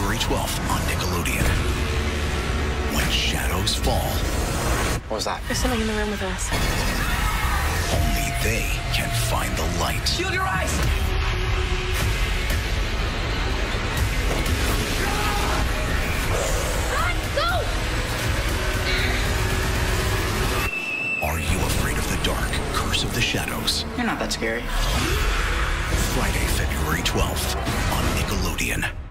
February 12th on Nickelodeon. When shadows fall, What was that? There's something in the room with us. only they can find the light. Shield your eyes! Run! Go! Are you afraid of the dark? Curse of the Shadows. You're not that scary. Friday, February 12th on Nickelodeon.